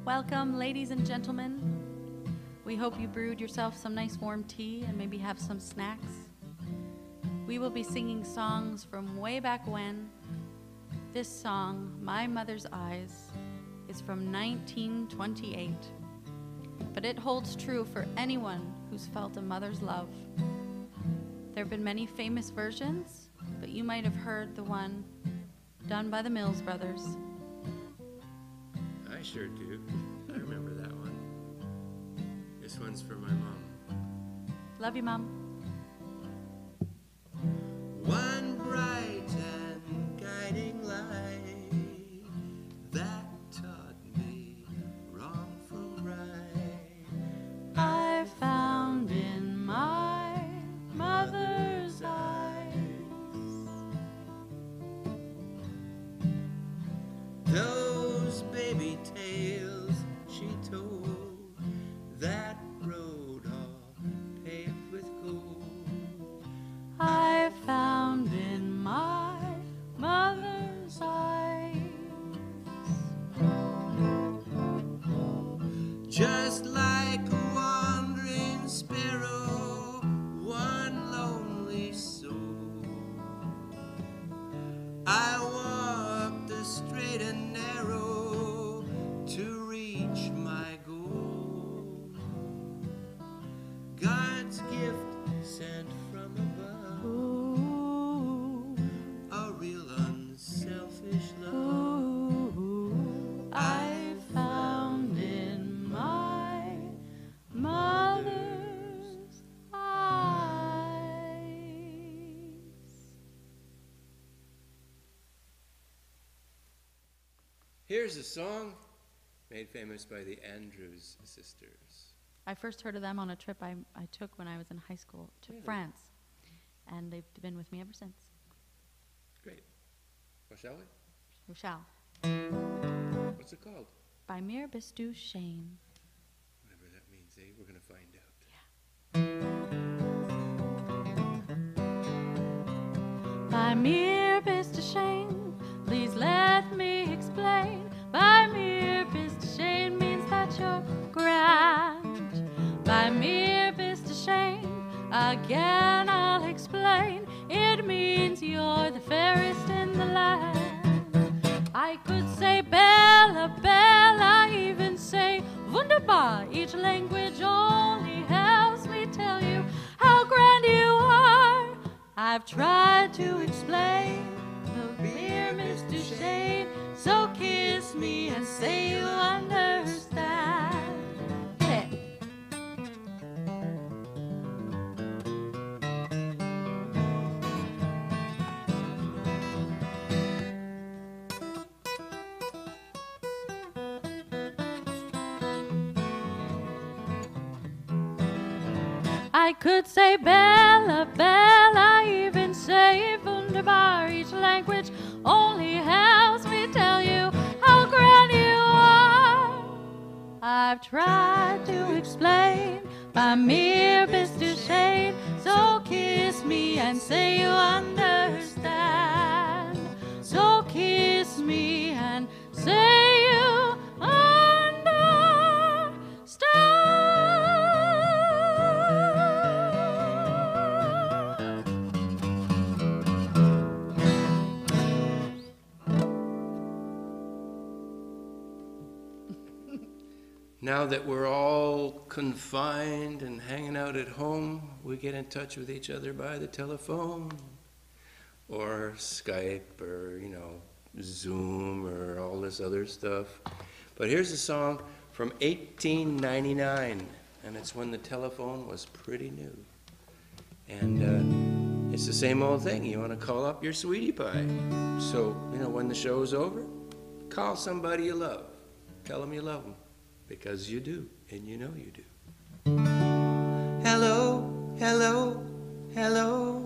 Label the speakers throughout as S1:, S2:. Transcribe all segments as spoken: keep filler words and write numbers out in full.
S1: Welcome, ladies and gentlemen. We hope you brewed yourself some nice warm tea and maybe have some snacks. We will be singing songs from way back when. This song, My Mother's Eyes, is from nineteen twenty-eight, but it holds true for anyone who's felt a mother's love. There have been many famous versions, but you might have heard the one done by the Mills Brothers.
S2: I sure do. I remember that one. This one's for my mom.
S1: Love you, Mom.
S2: One bright and guiding light that taught me wrong from right,
S1: I found in my mother's eyes.
S2: Those baby tales she told, that road all paved with gold,
S1: I found in my mother's eyes.
S2: just like a wandering sparrow, one lonely soul. I walked the straight and narrow to reach my goal. God's gift sent from above,
S1: Ooh,
S2: a real unselfish love.
S1: ooh, I found in my mother's eyes.
S2: Here's a song made famous by the Andrews sisters.
S1: I first heard of them on a trip I, I took when I was in high school to
S2: Really?
S1: France, and they've been with me ever since.
S2: Great. Well, shall we?
S1: We shall.
S2: What's it called?
S1: By Mir Bistu Shane.
S2: Whatever that means, eh? We're going to find out.
S1: By Mir Bistu Shane, please let me explain. By Mir Bistu Shane means that you're grand. By Mir Bistu Shane, again I'll explain. It means you're the fairest in the land. I could say Bella, Bella, even say Wunderbar. Each language only helps me tell you how grand you are. I've tried to explain the mere Mister Shane, so kiss me and say you understand. Hit it. I could say Bella, Bella, even say Wunderbar. Each language only helps me tell you how grand you are. I've tried to explain by mere Mister Shane, so kiss me and say you understand. So kiss me and say you
S2: Now that we're all confined and hanging out at home, we get in touch with each other by the telephone or Skype or, you know, Zoom or all this other stuff. But here's a song from eighteen ninety-nine, and it's when the telephone was pretty new. And uh, it's the same old thing. You want to call up your sweetie pie. So, you know, when the show's over, call somebody you love. Tell them you love them. Because you do, and you know you do. Hello, hello, hello.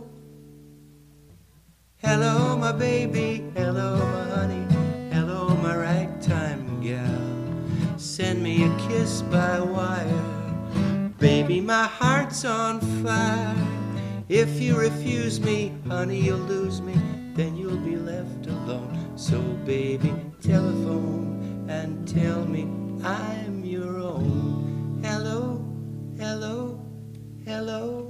S2: Hello, my baby, hello, my honey. Hello, my ragtime gal. Send me a kiss by wire. Baby, my heart's on fire. If you refuse me, honey, you'll lose me. Then you'll be left alone. So, baby, telephone and tell me I'm your own. Hello, hello, hello.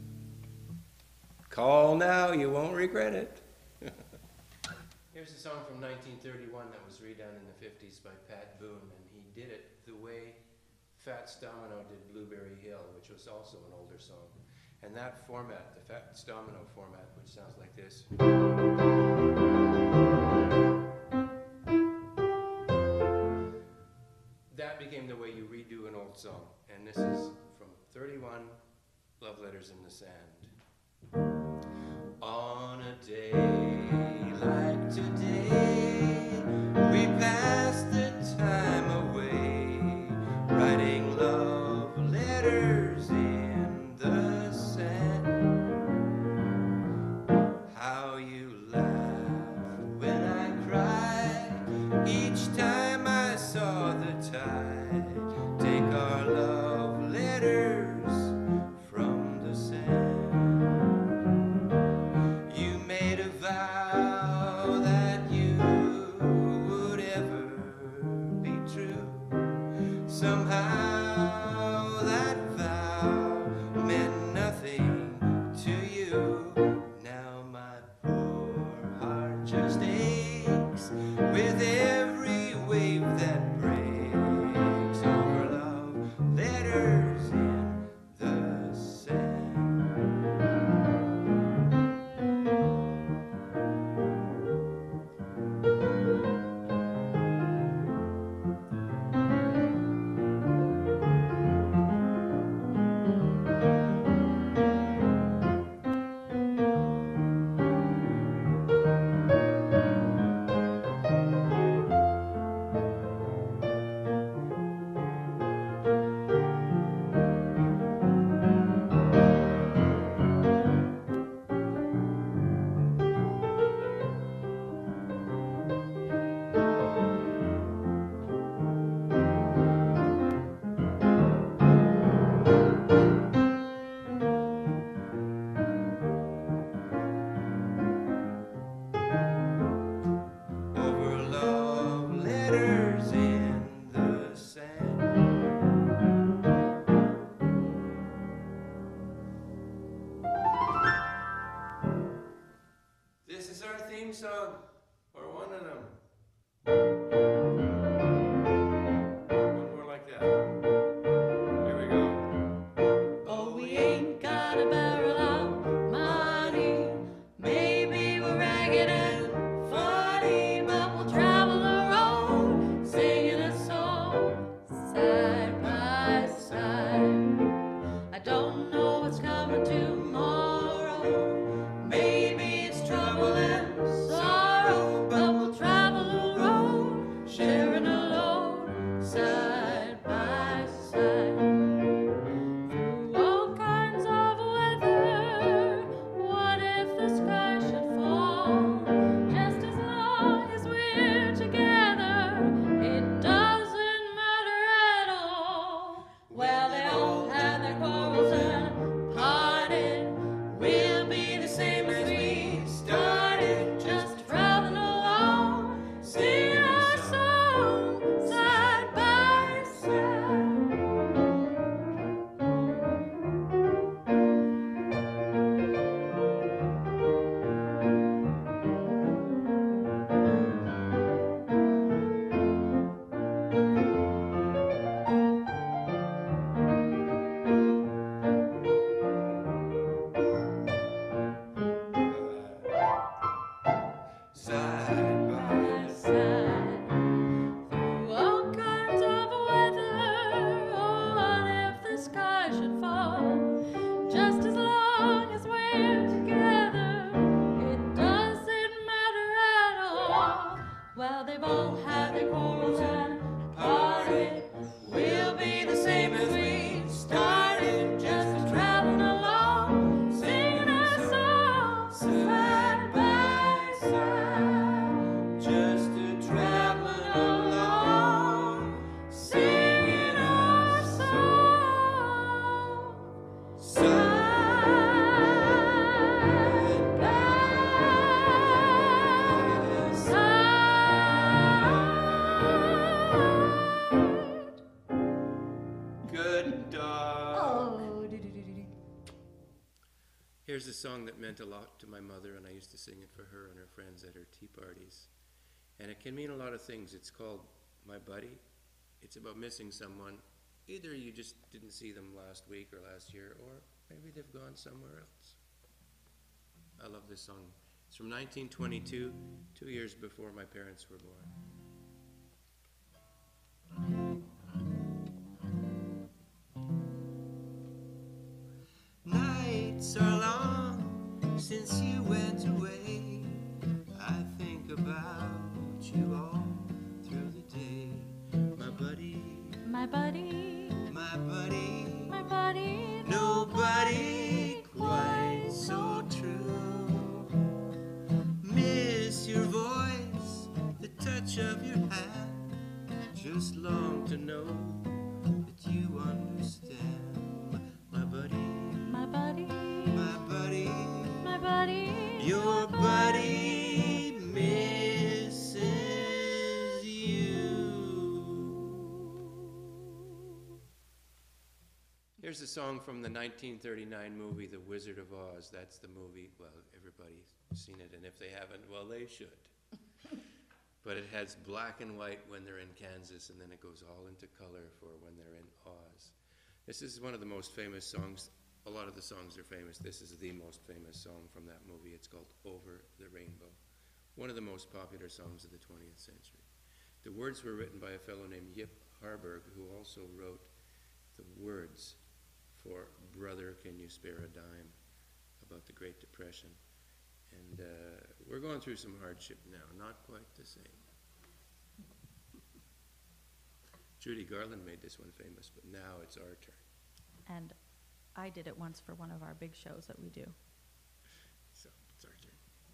S2: Call now, you won't regret it. Here's a song from nineteen thirty-one that was redone in the fifties by Pat Boone, and he did it the way Fats Domino did Blueberry Hill, which was also an older song. And that format, the Fats Domino format, which sounds like this. That became the way you redo an old song. And this is from thirty-one, Love Letters in the Sand. On a day like today, we pass the time away, writing love letters in the sand. How you laughed when I cried each time I saw the tide take our love letters from the sand. You made a vow that you would ever be true. Somehow that vow meant nothing to you. Now my poor heart just aches with every wave that breaks over love letters in the sand. Over love letters in the sand. This is our theme song, or one of them. One more like that. Here we go.
S1: Oh, we ain't got a barrel of money. Maybe we're ragged and funny, but we'll travel the road singing a song side by side. I don't know what's coming tomorrow. Maybe it's trouble and sorrow, but we'll travel the road
S2: Here's a song that meant a lot to my mother, and I used to sing it for her and her friends at her tea parties. And it can mean a lot of things. It's called My Buddy. It's about missing someone. Either you just didn't see them last week or last year, or maybe they've gone somewhere else. I love this song. It's from nineteen twenty-two, two years before my parents were born. Nights are long since you went away. I think about you all through the day. My buddy,
S1: My buddy,
S2: my buddy,
S1: my buddy,
S2: nobody quite so true. Miss your voice, the touch of your hand. Just long to know that you understand. My buddy,
S1: my buddy,
S2: my buddy,
S1: my buddy,
S2: your buddy misses you. Here's a song from the nineteen thirty-nine movie The Wizard of Oz. That's the movie. Well, everybody's seen it, and if they haven't, well, they should. But it has black and white when they're in Kansas, and then it goes all into color for when they're in Oz. This is one of the most famous songs. A lot of the songs are famous. This is the most famous song from that movie. It's called Over the Rainbow. One of the most popular songs of the twentieth century. The words were written by a fellow named Yip Harburg, who also wrote the words for Brother, Can You Spare a Dime, about the Great Depression. And uh, we're going through some hardship now, not quite the same. Judy Garland made this one famous, but now it's our turn.
S1: And I did it once for one of our big shows that we do.
S2: So it's our turn.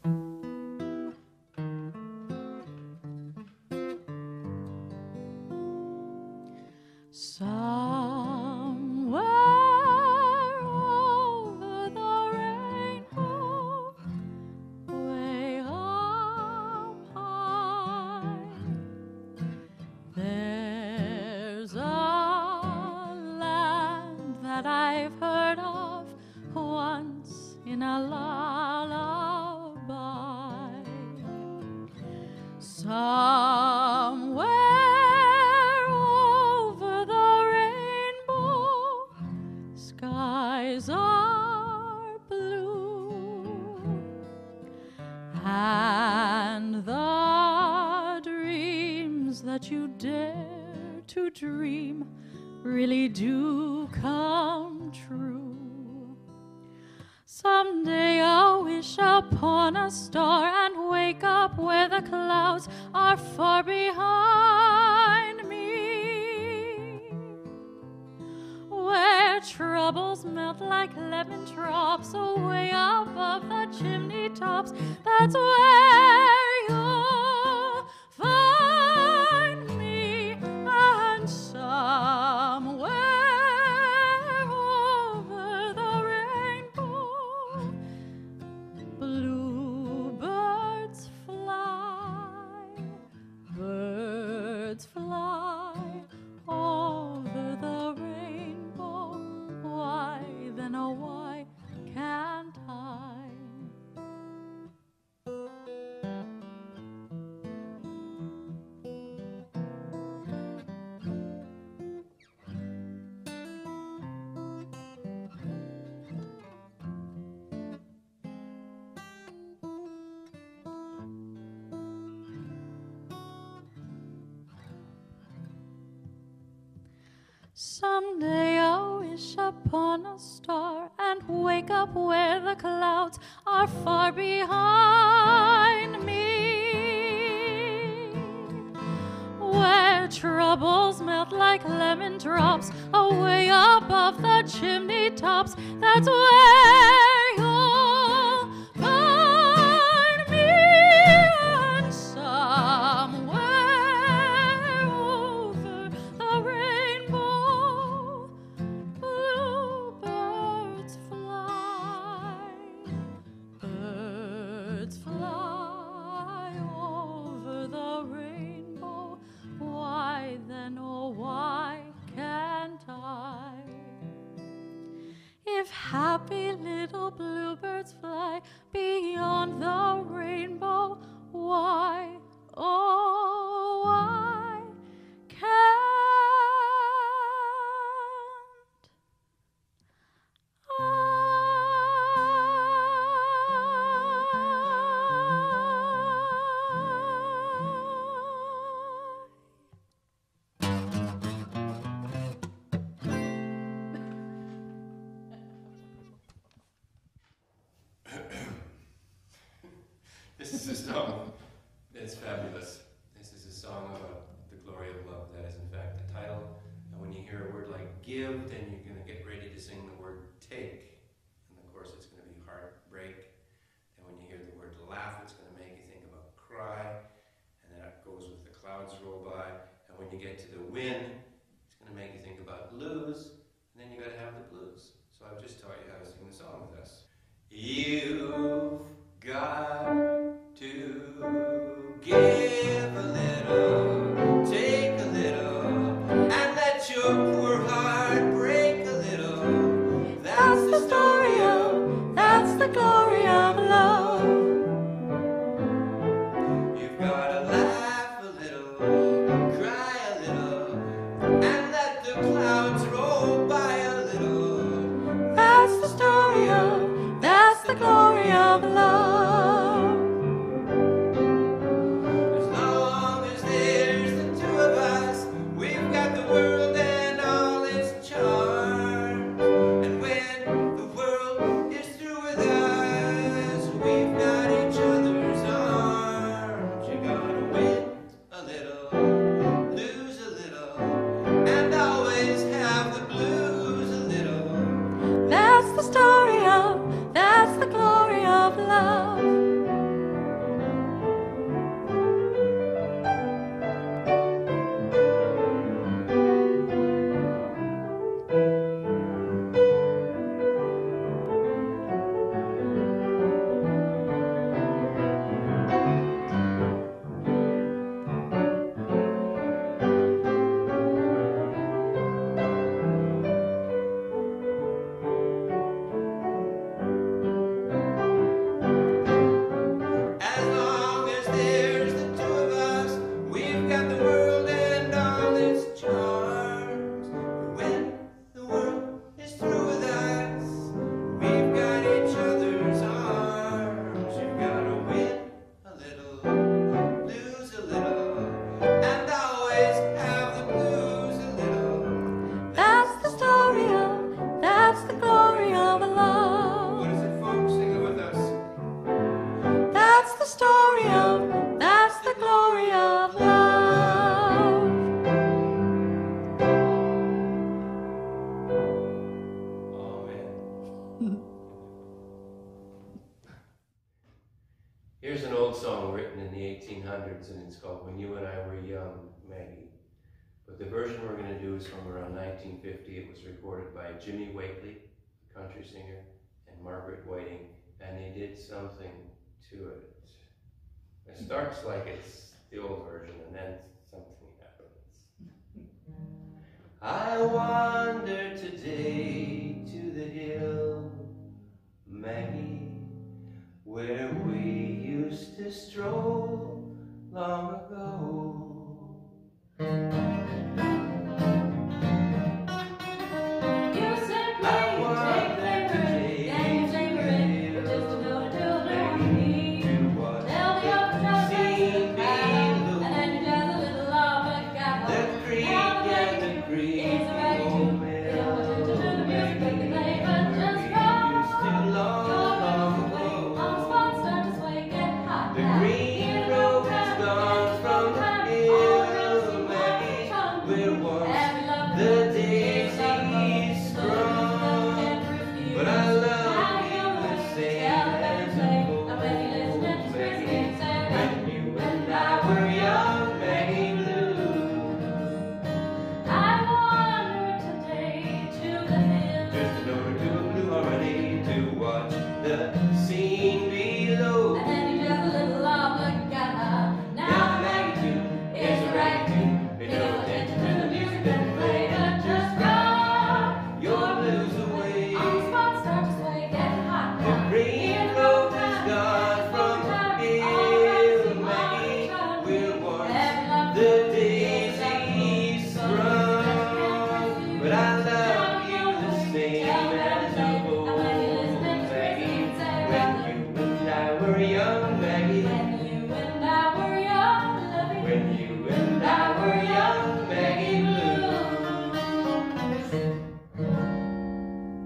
S1: Somewhere over the rainbow, way up high, there's a land that I've heard of once in a lullaby. Somewhere over the rainbow, skies are blue, and the dreams that you dare to dream really do come true. Someday I'll wish upon a star and wake up where the clouds are far behind me, where troubles melt like lemon drops away above the chimney tops. That's where you'll find me, and somewhere over the rainbow, bluebirds fly, birds fly over the rainbow. Why then, oh why can't I? Someday I'll wish upon a star and wake up where the clouds are far behind me, where troubles melt like lemon drops away above the chimney tops. That's where you'll find me, and somewhere over the rainbow, bluebirds fly, birds fly over the rainbow. Why then, oh why can't I? If happy little bluebirds
S2: This is a song that's fabulous. This is a song about the glory of love. That is, in fact, the title. And when you hear a word like give, then you're going to get ready to sing the word take. And of course, it's going to be heartbreak. And when you hear the word laugh, it's going to make you think about cry. And then it goes with the clouds roll by. And when you get to the win, it's going to make you think about lose. And then you got to have the blues. So I've just taught you how to sing the song with us. You've got to give a little, take a little, and let your poor heart break a little. That's the story of, that's the glory of love. You've got to laugh a little, cry a little, and let the clouds roll by a little. That's the story of, that's the glory of love. Here's an old song written in the eighteen hundreds, and it's called When You and I Were Young, Maggie. But the version we're going to do is from around nineteen fifty. It was recorded by Jimmy Whately, a country singer, and Margaret Whiting, and they did something to it. It starts like it's the old version, and then something happens. I wander today to the hill, Maggie, where we used to stroll long ago.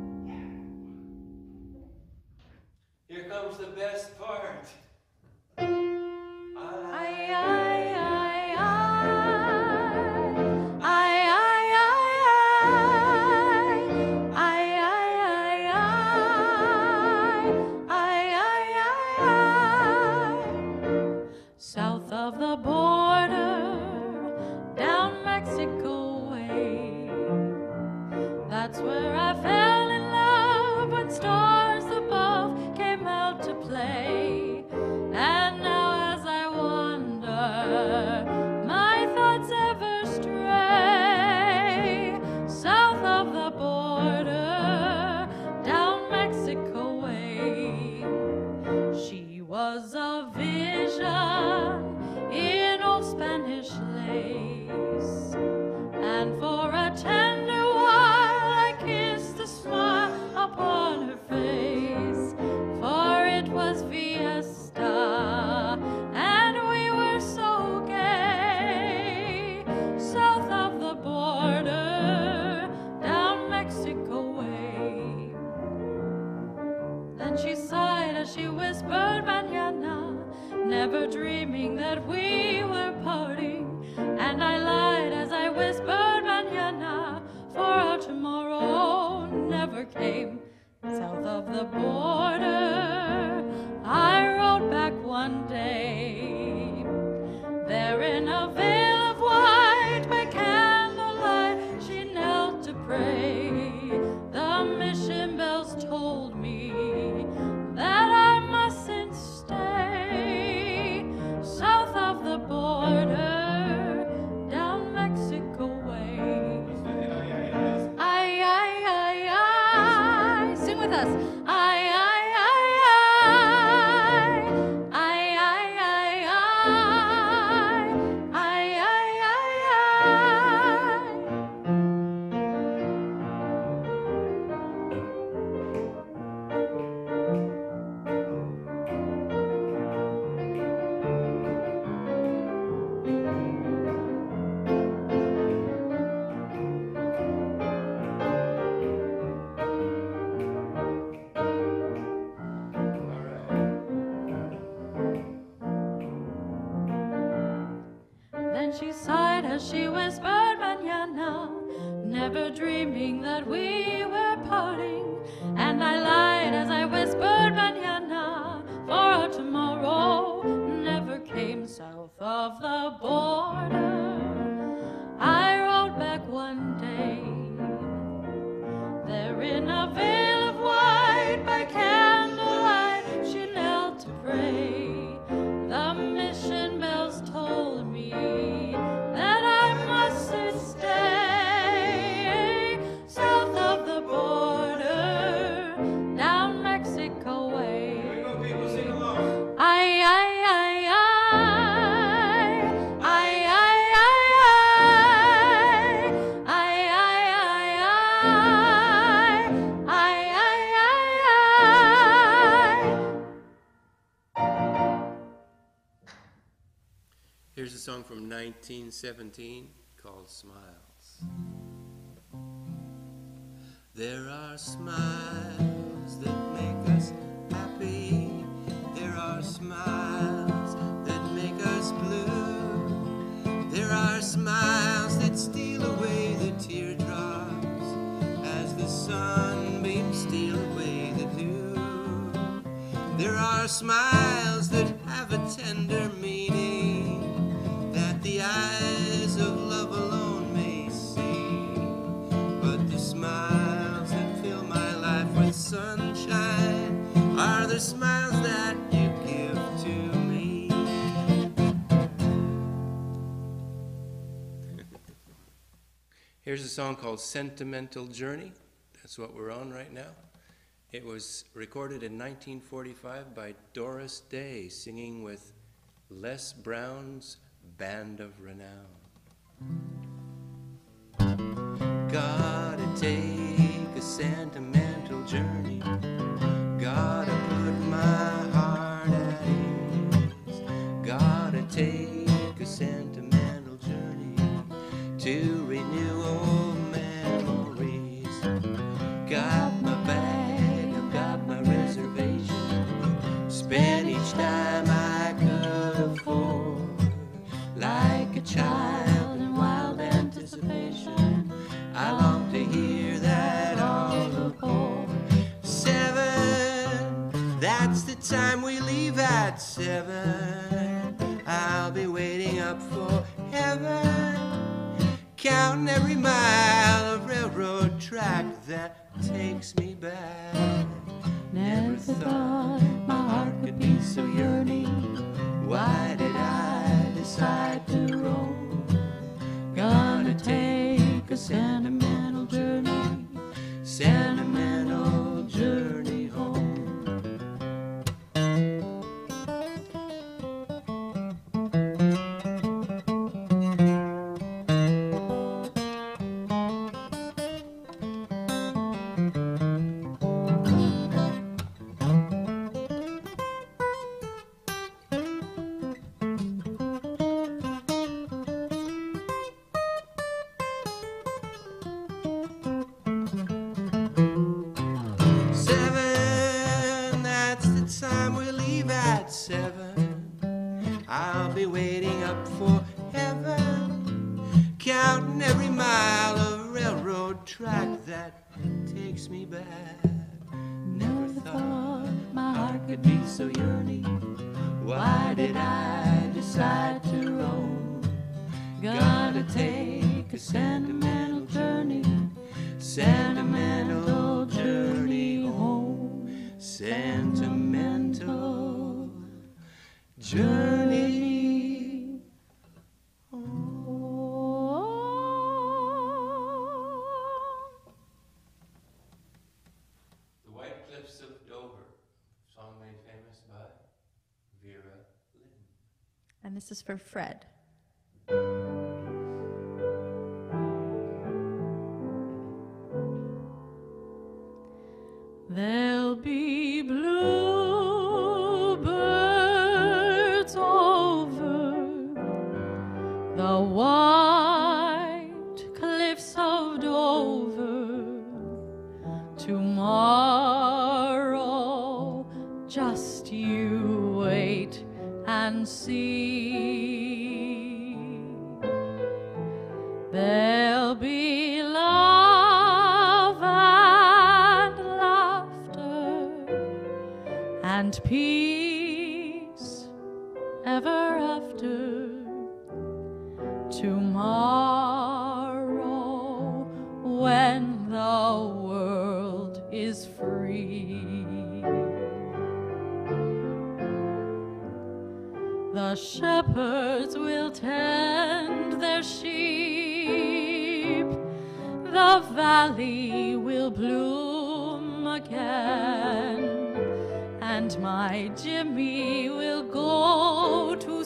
S2: Here comes the best part.
S1: was a vision in old Spanish lace, and for a tender while I kissed the smile upon her face, for it was fiesta, and we were so gay, south of the border, down Mexico way. Then she sighed as she whispered mañana, never dreaming that we were parting, and I lied as I whispered mañana, for our tomorrow never came. South of the border, I rode back one day, there in a veil of white by candlelight she knelt to pray. The mission bells told me that I mustn't stay south of the border, down Mexico way. Ay, ay, ay, ay, sing with us. Ay, ay, ay, ay, ay, ay, ay, ay, ay, ay, Then she sighed as she whispered mañana, never dreaming that we were parting, and I lied as I whispered mañana, for our tomorrow never came. South of the border, I rode back one day, there in a veil of white by candlelight she knelt to pray. The mission bells told me that I mustn't stay south of the border, down Mexico way.
S2: Here we go, people, sing along.
S1: Ay, ay, ay, ay, ay, ay, ay, ay, ay, ay, ay, ay, ay.
S2: Here's a song from nineteen seventeen called Smiles. There are smiles that make us happy. There are smiles that make us blue. There are smiles that steal away the teardrops as the sunbeams steal away the dew. There are smiles that have a tender meaning that the eyes of love alone may see. But the smiles that fill my life with sunshine are the smiles that you give to me. Here's a song called Sentimental Journey. That's what we're on right now. It was recorded in nineteen forty-five by Doris Day, singing with Les Brown's Band of Renown. Gotta take a sentimental journey. Gotta put my heart at ease. Gotta take a sentimental journey to renew old memories. Got my bag, I've got my reservation. Spend each time I could afford, like a child in wild anticipation. I long to hear that all aboard. Seven, that's the time we leave at seven. I'll be waiting up for heaven, counting every mile of railroad track that takes me back. Never thought my heart could be so yearning. Why did I decide to roam? Gonna take a sentimental journey, sentimental journey home. Seven, that's the time we leave at seven. I'll be waiting up for heaven, counting every mile of railroad track that takes me back. Never thought my heart could be so yearning. Why did I decide to roam? Gotta take a sentimental journey, sentimental journey home, sentimental journey home. The White Cliffs of Dover, song made famous by Vera Lynn.
S1: And this is for Fred. There'll be bluebirds over the white cliffs of Dover tomorrow. Just you wait and see. There'll be love and laughter and peace ever after tomorrow, when the world is free. The shepherds will tend their sheep, the valley will bloom again, and my Jimmy will go to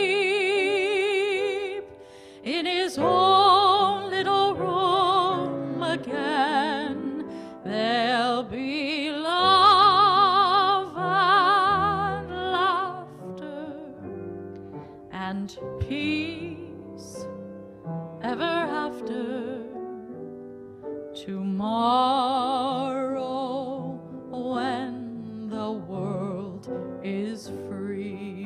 S1: sleep in his own little room again. There'll be love and laughter and peace ever after tomorrow, when the world is free.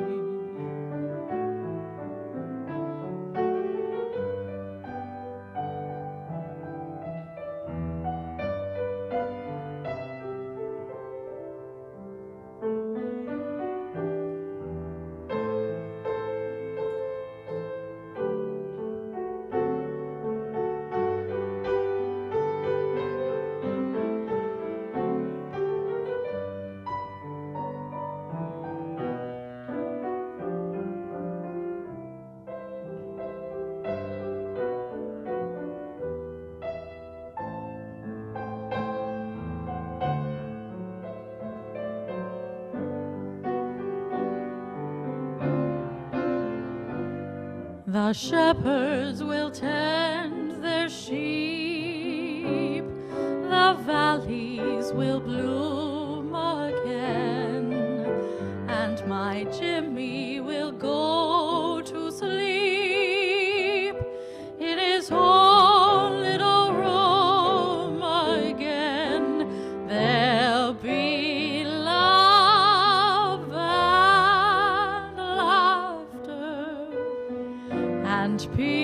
S1: The shepherds will tend their sheep, the valleys will bloom again, and my Jimmy will go to sleep in his own little room again. There'll be love and laughter and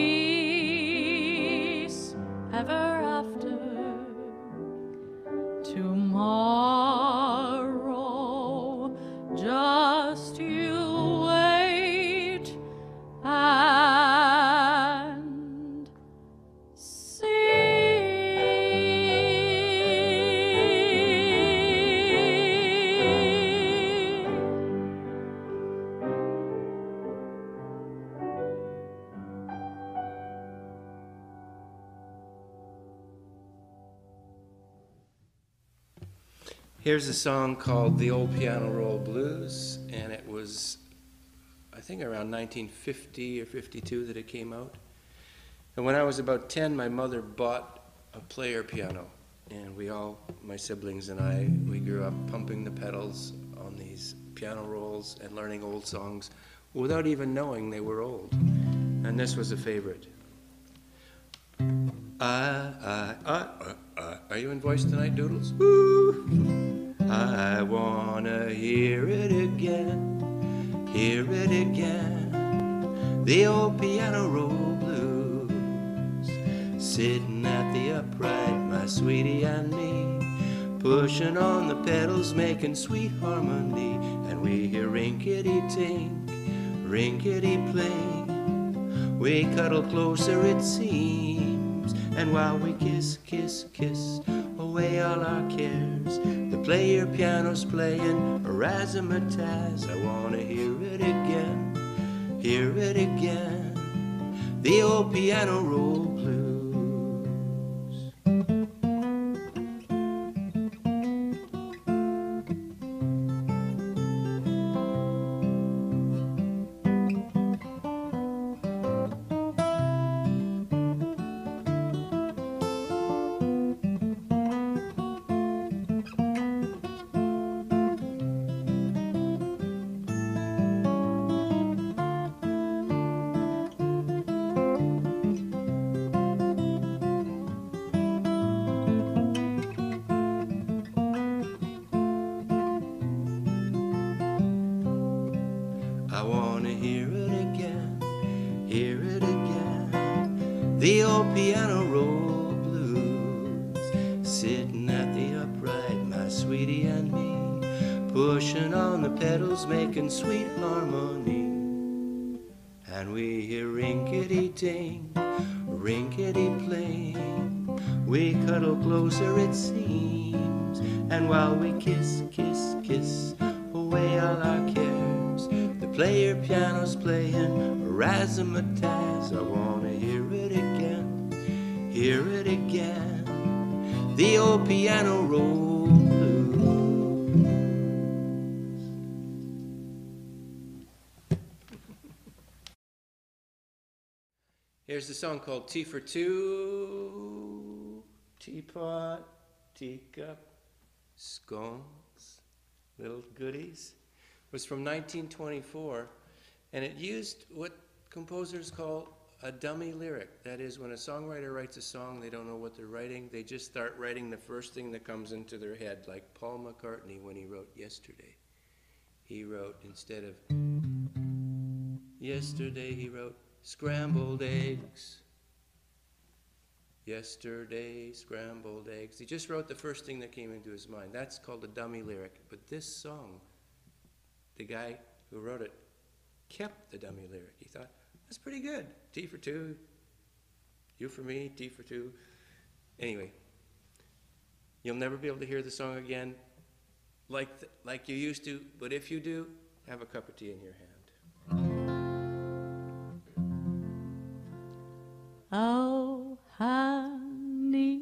S1: peace ever after tomorrow. Just you wait and see.
S2: Here's a song called The Old Piano Roll Blues, and it was, I think, around nineteen fifty or fifty-two that it came out. And when I was about ten, my mother bought a player piano, and we all, my siblings and I, we grew up pumping the pedals on these piano rolls and learning old songs without even knowing they were old. And this was a favorite. I, I, I, I, I. Are you in voice tonight, Doodles? Woo! I wanna hear it again, hear it again. The old piano roll blues, sitting at the upright, my sweetie and me, pushing on the pedals, making sweet harmony, and we hear rinkety-tink, rinkety-plink. We cuddle closer, it seems, and while we kiss, kiss, kiss away all our cares, the player piano's playing a razzmatazz. I wanna hear it again, hear it again, the old piano roll blues. I wanna hear it again, hear it again, the old piano roll blues, sitting at the upright, my sweetie and me, pushing on the pedals, making sweet harmony, and we hear rinkety-tink, rinkety-pling, we cuddle closer it seems, and while we kiss, kiss, kiss away all our cares, the player piano's playing a razzmatazz. I wanna hear it again, hear it again, the old piano roll blues. Here's the song called Tea for Two. Teapot, teacup, scones, little goodies. It was from nineteen twenty-four, and it used what composers call a dummy lyric. That is, when a songwriter writes a song, they don't know what they're writing. They just start writing the first thing that comes into their head, like Paul McCartney when he wrote Yesterday. He wrote, instead of yesterday, he wrote scrambled eggs. Yesterday, scrambled eggs. He just wrote the first thing that came into his mind. That's called a dummy lyric. But this song, the guy who wrote it kept the dummy lyric. He thought, that's pretty good. Tea for two, you for me, tea for two. Anyway, you'll never be able to hear the song again like, th like you used to, but if you do, have a cup of tea in your hand.
S1: Oh, honey,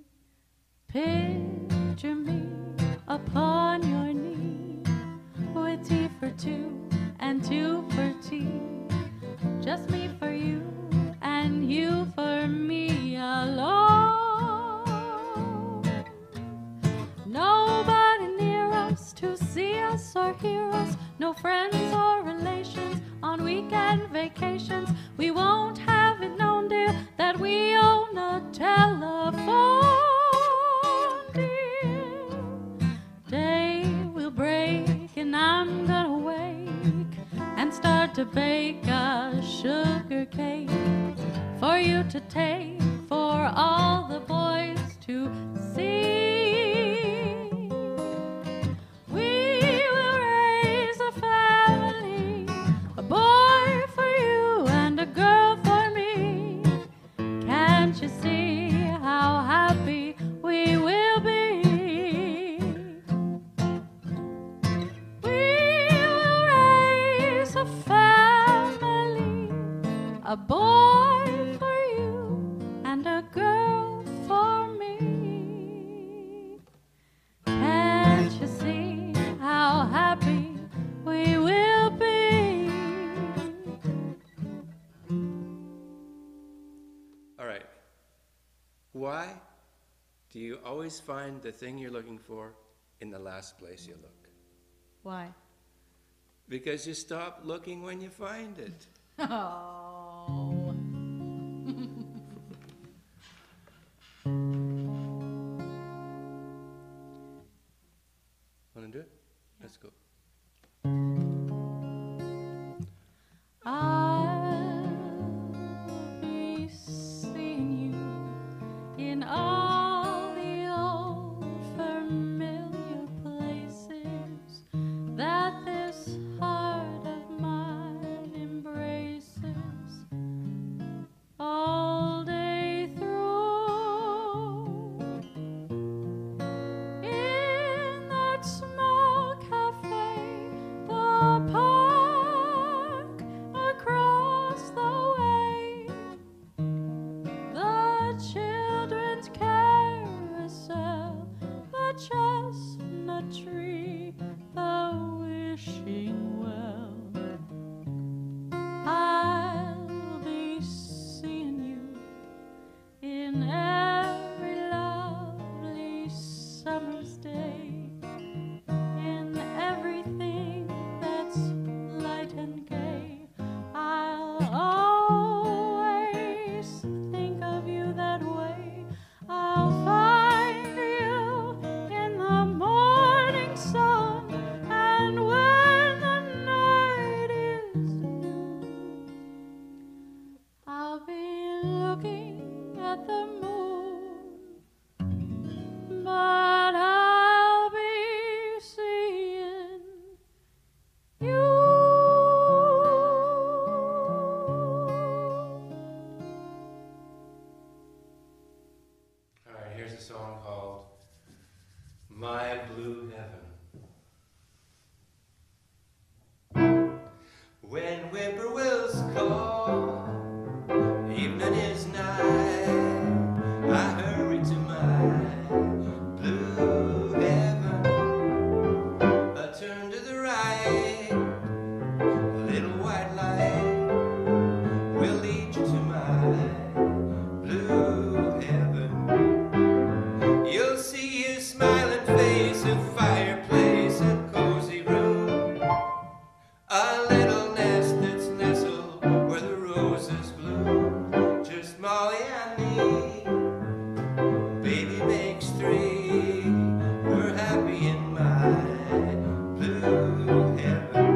S1: picture me upon your knee with tea for two and two for tea, just me for you and you for me alone. Nobody near us to see us or hear us, no friends or relations on weekend vacations. We won't have it known, dear, that we own a telephone, dear. Day will break and I'm gonna wake and start to bake a sugar cake for you to take, for all the boys to see. We will raise a family, a boy for you and a girl for me. Can't you see how happy we will be? We will raise a family, a boy for you and a girl for me. Can't you see how happy we will be?
S2: All right. Why do you always find the thing you're looking for in the last place you look?
S1: Why?
S2: Because you stop looking when you find it.
S1: Oh. looking at the moon, but I'll be seeing you.
S2: All right, here's a song called My Blue Heaven. When whippoorwills call, evening is nigh, I hurry to my blue heaven. I turn to the right, a little white light will lead you to my blue heaven. You'll see a smiling face, a fireplace, a cozy room, a little nest that's nestled where the roses bloom. Just Molly and me, baby makes three. We're happy in my blue heaven.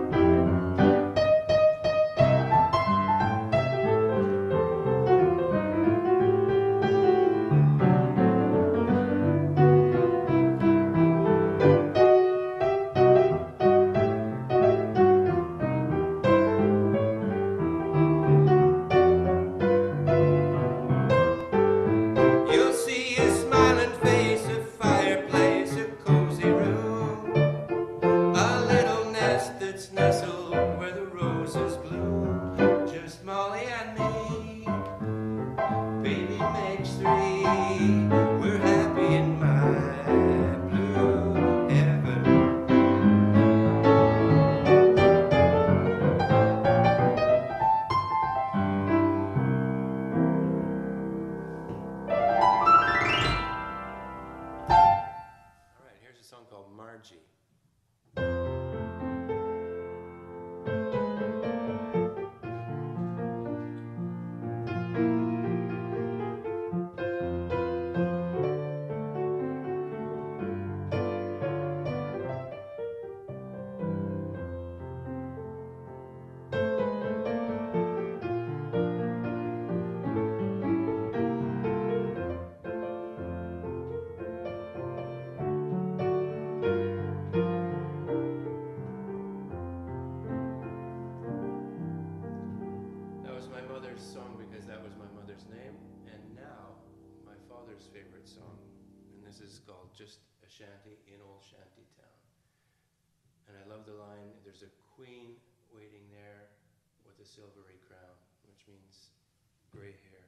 S2: You'll see a smiling face, a fireplace, a cozy room, a little nest that's nestled where the roses bloom. Just Molly and me, baby makes three. We're happy in my blue heaven. All right, here's a song called Margie. That was my mother's song because that was my mother's name, and now my father's favorite song, and this is called Just a Shanty in Old Shanty Town. And I love the line, there's a queen waiting there with a silvery crown, which means gray hair.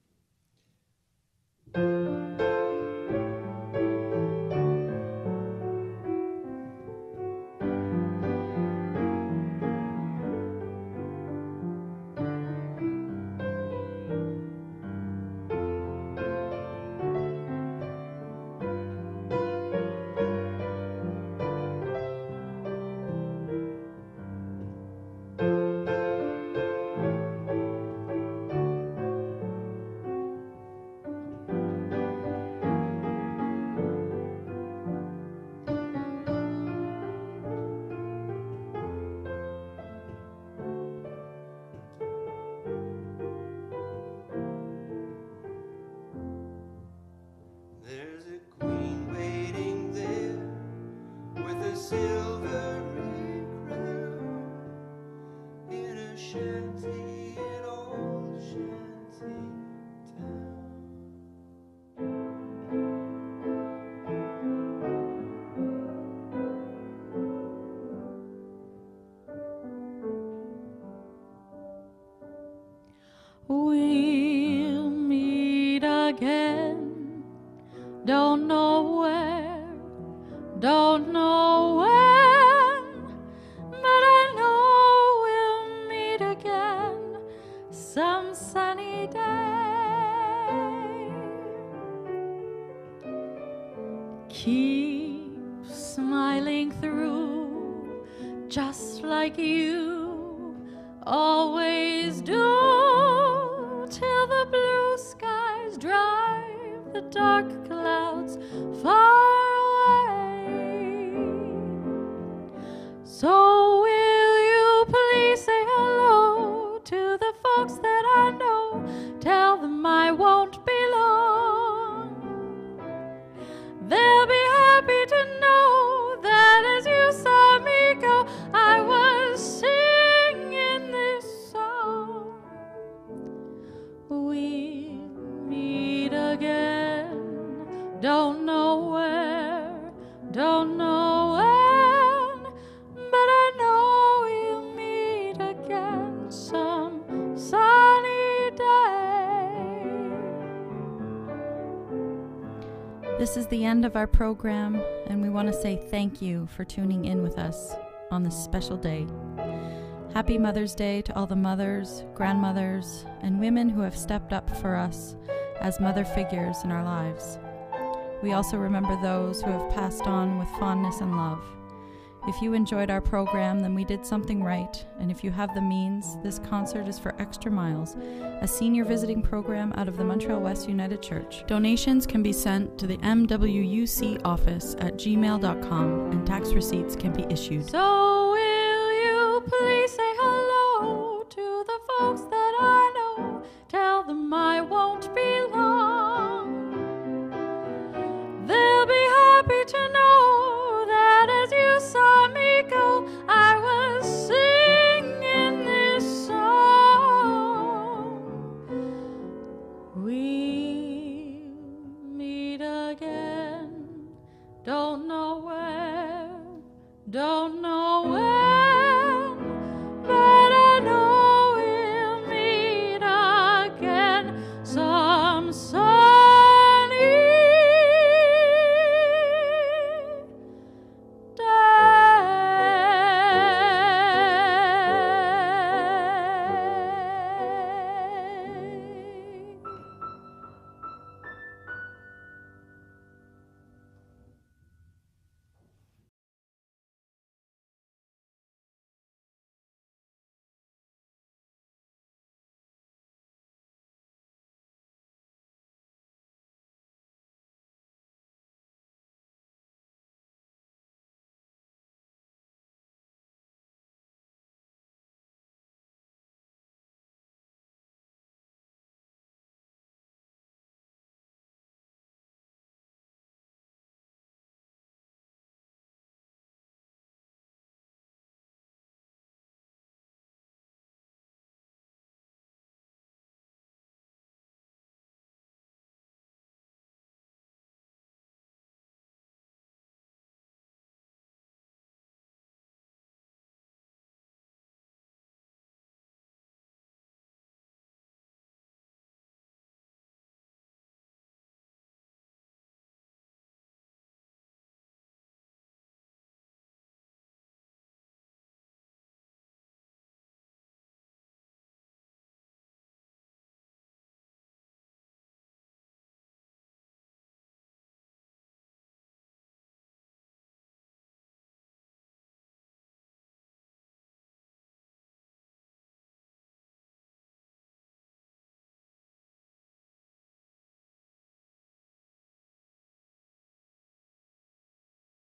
S2: There's a queen waiting there with a silvery crown in a shanty, an old shanty town.
S1: We'll meet again. Don't know where, don't know when, but I know we'll meet again some sunny day. Keep smiling through, just like you always do, till the blue skies drive the dark clouds far away. So will you please say hello to the folks that I know? Tell them This is the end of our program, and we want to say thank you for tuning in with us on this special day. Happy Mother's Day to all the mothers, grandmothers, and women who have stepped up for us as mother figures in our lives. We also remember those who have passed on with fondness and love. If you enjoyed our program, then we did something right, and if you have the means, this concert is for Extra Miles, a senior visiting program out of the Montreal West United Church. Donations can be sent to the M W U C office at gmail dot com, and tax receipts can be issued. So